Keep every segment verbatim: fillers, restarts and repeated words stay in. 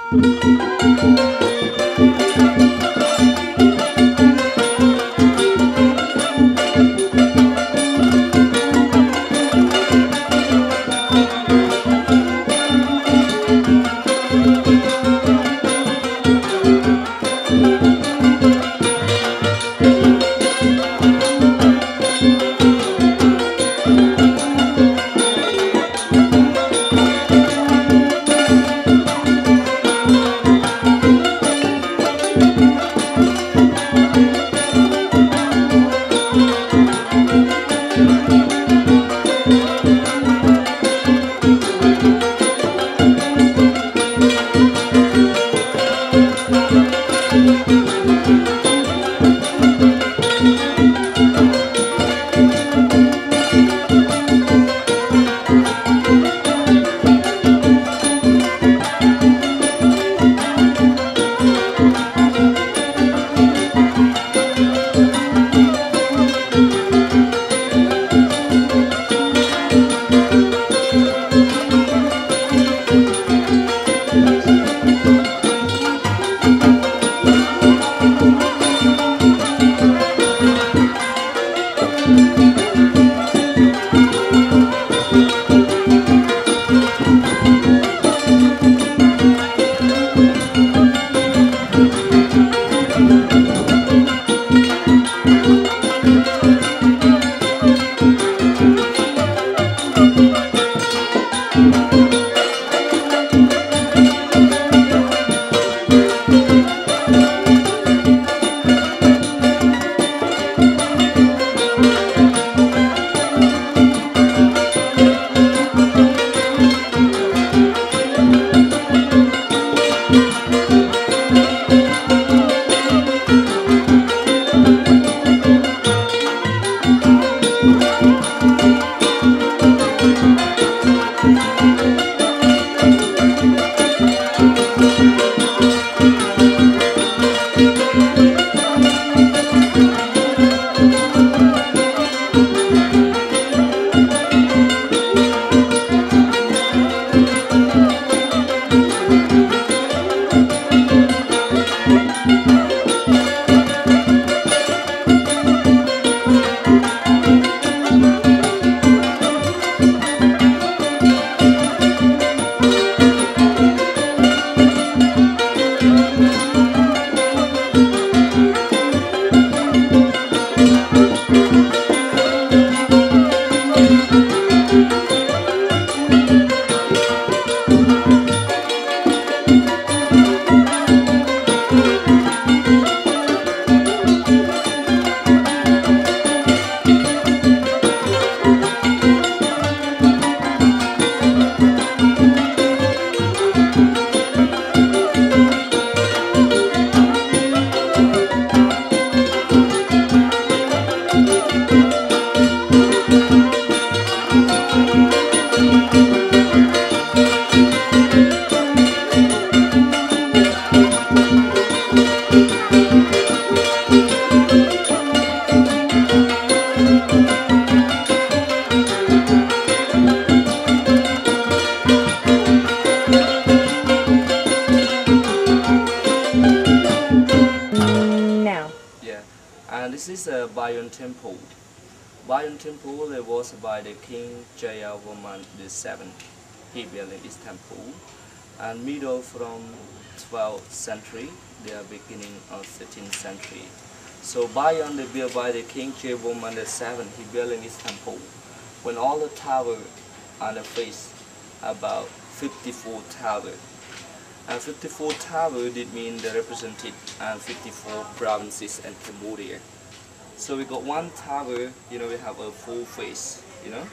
This is a Bayon Temple. Bayon Temple it was by the King Jayavarman the seventh. He built this temple, and middle from twelfth century, they are beginning of thirteenth century. So Bayon they built by the King Jayavarman the seventh. He built this temple when all the tower on the face about fifty-four tower. And fifty-four tower did mean they represented and fifty-four provinces in Cambodia. So we got one tower, you know, we have a four face, you know.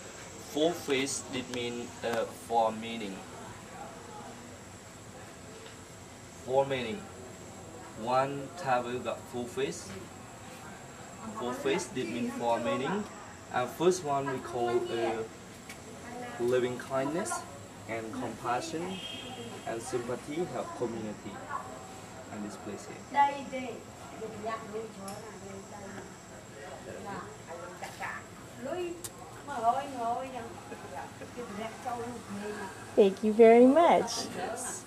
Four face did mean uh, four meaning. Four meaning. One tower got four face. Four face did mean four meaning. And first one we call uh, living kindness and compassion and sympathy help community and this place here. Thank you very much. Yes.